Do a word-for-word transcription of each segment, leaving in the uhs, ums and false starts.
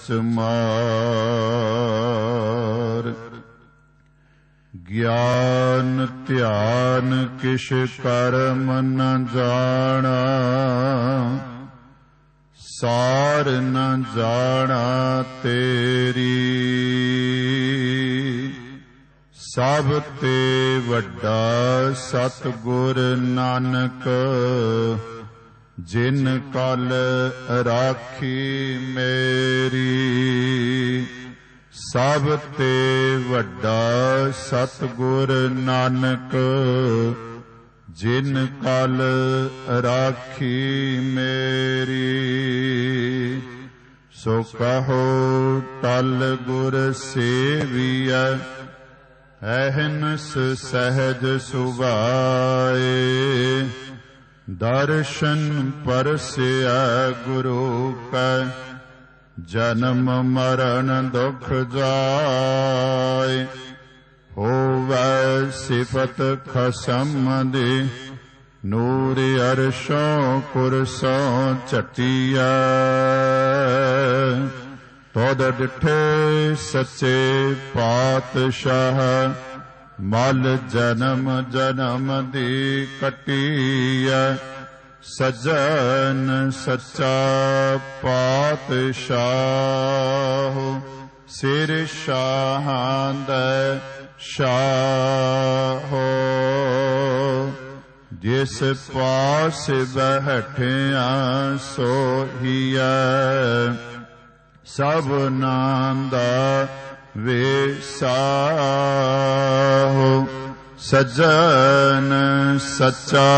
मार। ज्ञान ध्यान किश कर्म न जाना, सार न जाना तेरी। सब ते वड्डा सतगुर नानक, जिन कल राखी मेरी। सब ते वड्डा सतगुर नानक, जिन कल राखी मेरी। सो कहो टल गुर सेविया, अहनस सहज सुभाए। दर्शन परसिया गुरु का, जन्म मरण दुख जाए। होवै सिफत खसम दे, नूर अरशों कुरसों चटिया। तोद डिठे सच्चे पातशाह, मल जन्म जन्म दी कटिया। सजन सच्चा पातशाह, सिर शाहां दै शाहो। जिस पास बैठिया सोहिया, सबनां दा वेसाहो। सज्जन सच्चा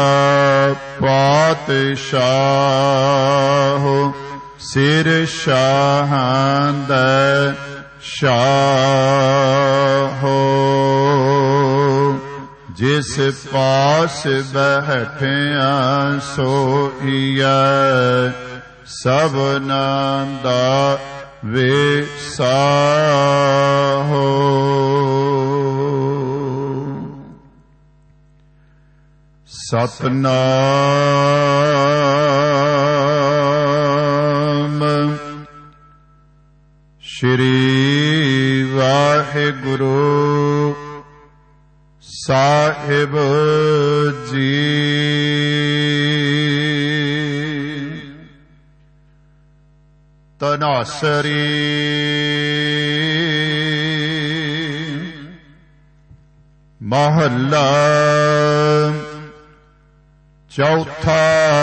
पातशाह, सिर शाहां दै शाहो। जिस पास बैठिया सोहिया, सबनां दा वेसाहो। सतनाम श्री वाहिगुरु साहिब जी। तनासरी महला चौथा।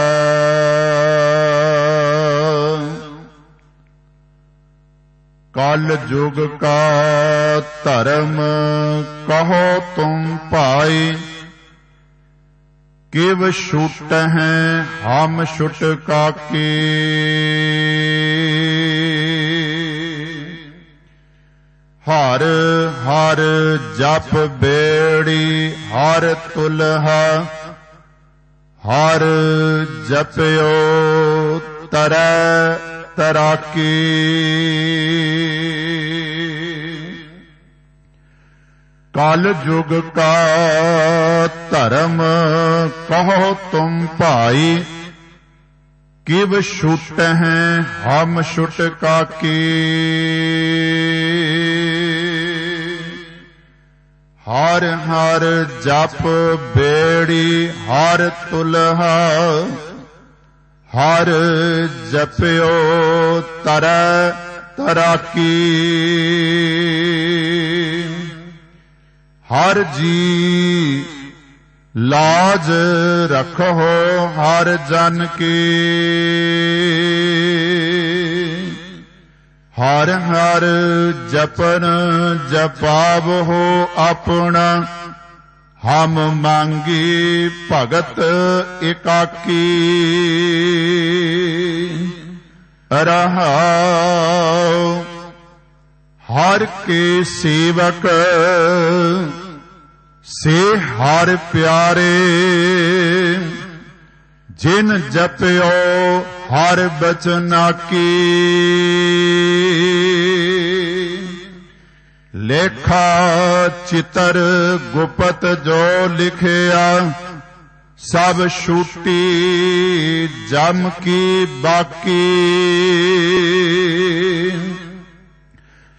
कल जुग का धर्म कहो तुम भाई, किव छुट हैं हम छुट काकी। हर हर जप बेड़ी हर तुलहा, हर जप्यो तरै तराकी। कल जुग का धर्म कहो तुम भाई, किव छुट हैं हम छुट काकी। हर हर जप बेड़ी हर तुलहा, हर जप्यो तरै तराकी। हर जी लाज रखो हर जन की। हर हर जपन जपाव हो अपना, हम मांगी भगत एकाकी। रहाओ हर के सेवक से हर प्यारे, जिन जप्यो हर बचना की। लेखा चितर गुपत जो लिखिया, सब छूटी जम की बाकी।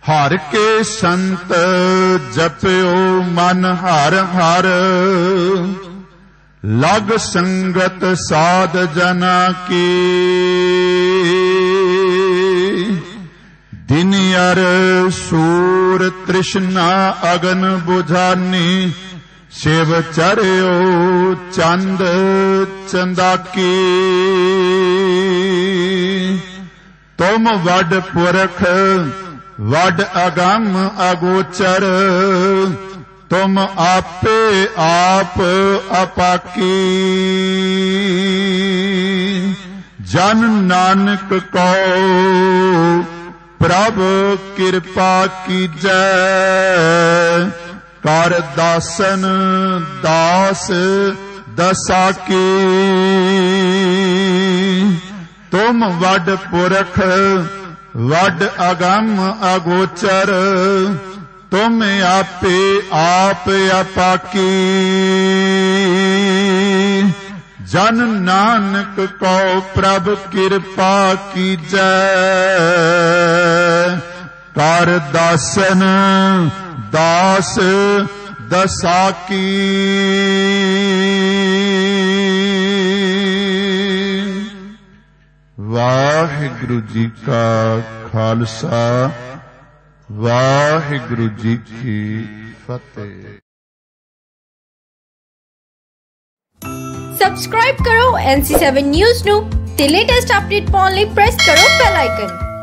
हर के संत जप्यो मन हर हर, लग संगत साध जना की। दिन अर सूर तृष्णा अगन बुझानी, शिव चरियो चंद चंदाकी। तुम वड पुरख वड अगम अगोचर, तुम आपे आप अपाकी। जन नानक को प्रभु कृपा कीजै, कर दासन दास दसा की। तुम वड पुरख वड अगम अगोचर, तुम आपे आप अपाकी। जन नानक को प्रभ कृपा कीजै, कर दासन दास दसा की। वाहिगुरु जी का खालसा, वाहिगुरु जी की फतेह। सब्सक्राइब करो एन सी सेवन न्यूज़ ਨੂੰ ਤੇ ਲੇਟੈਸਟ ਅਪਡੇਟ ਪਾਉਣ ਲਈ ਪ੍ਰੈਸ ਕਰੋ ਬੈਲ ਆਈਕਨ।